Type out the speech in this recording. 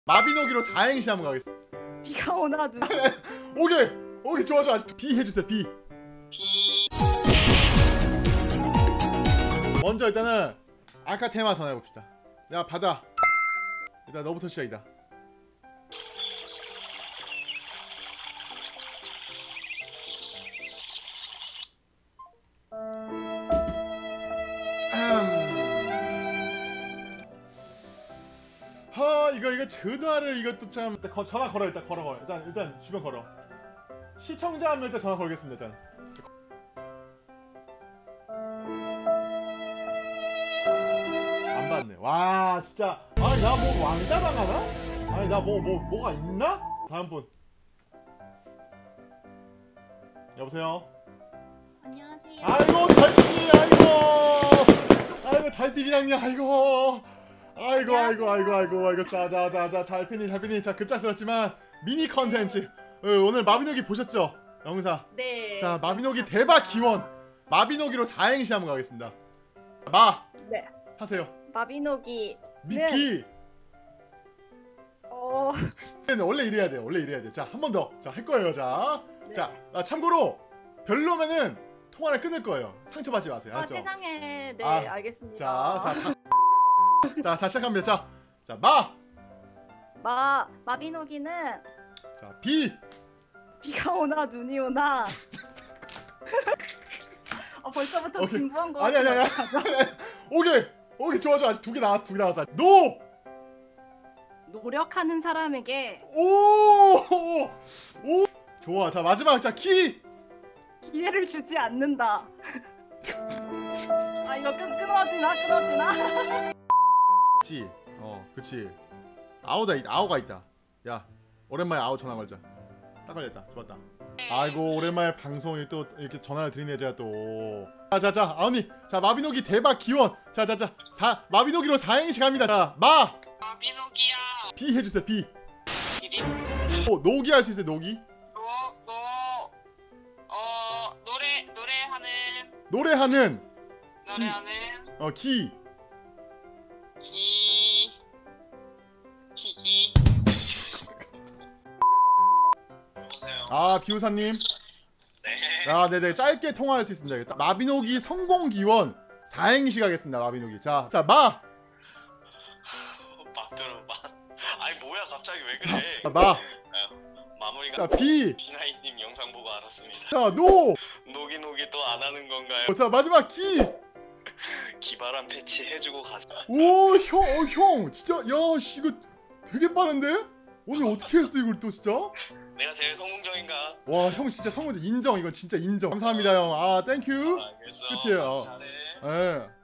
마비노기로 4행시 한번 가겠습니다. 비가 오나 눈. 오케이 좋아 아직 B 해주세요. B. 먼저 일단은 아까 테마 전화해봅시다. 야 받아. 일단 너부터 시작이다. 이거 전화를 이것도 참 일단 전화 걸어. 일단 걸어. 일단 주변 걸어. 시청자 하면 일단 전화 걸겠습니다. 일단 안 받네. 와 진짜. 아니 나 뭐 왕따 당하나? 아니 나 뭐가 있나? 다음 분. 여보세요. 안녕하세요. 아이고 달팽이. 아이고 달팽이랑요. 아이고 자자자자 달팽이 자 급작스럽지만 미니 컨텐츠 오늘 마비노기 보셨죠? 영상. 네. 자 마비노기 대박 기원 마비노기로 4행시 한번 가겠습니다. 네. 하세요. 마비노기. 비. 원래 이래야 돼. 자 한 번 더. 자 할 거예요. 자. 네. 자 참고로 별로면은 통화를 끊을 거예요. 상처받지 마세요. 알죠? 세상에. 네, 알겠습니다. 자 시작합니다. 자 마비노기는 자 비가 오나 눈이 오나. 벌써부터 진부한 거. 아니. 오케이 좋아 아직 두 개 나왔어. 노력하는 사람에게 오 좋아. 자 마지막 자 기회를 주지 않는다. 이거 끊어지나? 그치. 아우가 있다. 야 오랜만에 아우 전화 걸자. 딱 걸렸다. 좋았다. 아이고 오랜만에 방송에 또 이렇게 전화를 드리네 제가 또. 자 아우니 자 마비노기 대박 기원. 자 마비노기로 4행시 갑니다. 자 마비노기야. B 해주세요. B. 기린. 노기 할 수 있어요. 노기. 노래하는 기. 비우사님. 네. 네네 짧게 통화할 수 있습니다. 마비노기 성공 기원 4행시 가겠습니다. 마비노기. 자 아니 뭐야 갑자기 왜 그래? 마무리가. 자 B. 비나이님 영상 보고 알았습니다. 자 노기 또 안 하는 건가요? 자 마지막 기발한 패치 해주고 가자. 형 진짜 야 씨 이거 되게 빠른데? 오늘 어떻게 했어 이걸 또 진짜? 내가 제일 성공적인가? 와 형 진짜 성공적 인정. 이건 진짜 인정. 감사합니다 형. 땡큐. 알겠어. 끝이에요. 잘해. 예.